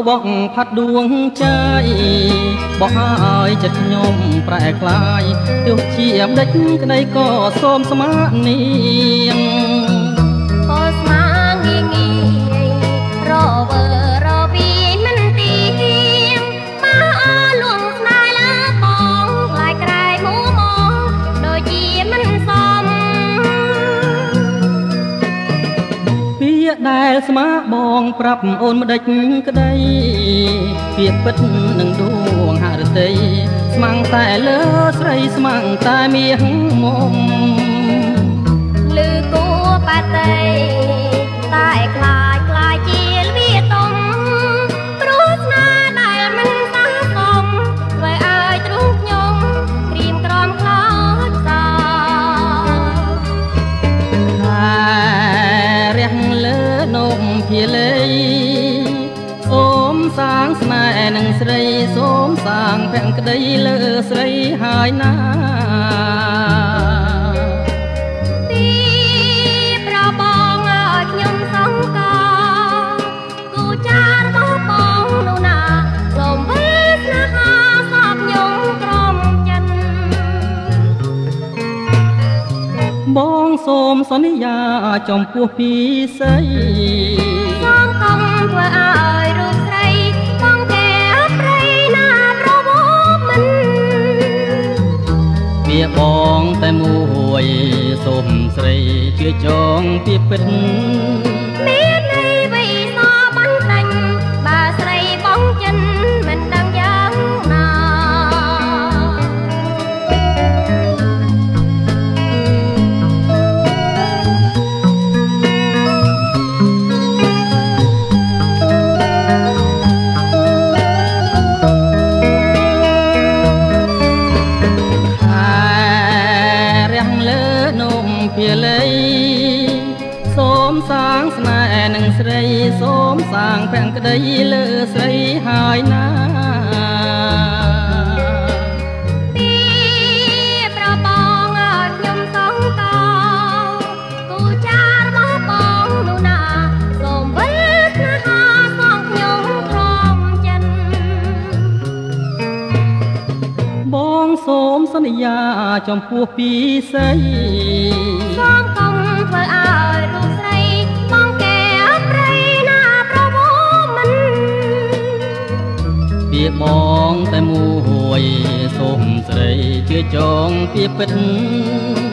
បកផាត់ដួងใจបកឲ្យចិត្តខ្ញុំប្រែក្លាយទោះជាម្ដេចក្ដីក៏សូមស្មានាងក៏ស្មាងាយងាយរវើរវីមិនទីមកលួងស្នេហ៍លើបងខ្លាយក្រែមួមកដូចជាមិនសមពាក្យដែលស្មាបងប្រាប់អូនម្ដេចក្ដីពាក្យពិតនឹងដួងហឫទ័យស្មាំងតែលើស្រីស្មាំងតែមាសមុំលឺគួបាតីតែខ្លាចខ្លាចជាលវាទុំព្រោះស្នាដែលមិនសះសមធ្វើឲ្យទ្រូងខ្ញុំក្រៀមក្រំខ្លោចសោតែរះលើនំភាលីសូមសាងស្នេហ៍នឹងស្រីសូមសាងភក្តីលើស្រីហើយណាទីប្របងឲ្យខ្ញុំសង្កោគូចារបស់បងនោះណាសូមវិស្នេហាសពខ្ញុំក្រំចិនបងសូមសន្យាចំពោះពីស្រីសូមកំធ្វើឲ្យរូបស្រីបងកែព្រៃណាប្រវត្តិមិនវាបងតែមួយសូមស្រីជឿចងពីពិតមានន័យវិសាបានតាញ់បើស្រីបងចិនមិនដឹងយ៉ាងណាភាលីសូមសាងស្នេហ៍នឹងស្រីសូមសាងភក្តីលើស្រីហើយណាទីប្របងឲ្យខ្ញុំសង្កោគូចារបស់បងនោះណាសូមវិស្នេហាសងខ្ញុំក្រំចិនបងសូមសន្យាចំពោះពីស្រីសូមកុំធ្វើឲ្យរូបស្រីបងកែព្រៃណាប្រវត្តិមិនពីបងតែមួយសូមស្រីជឿចងពីពិត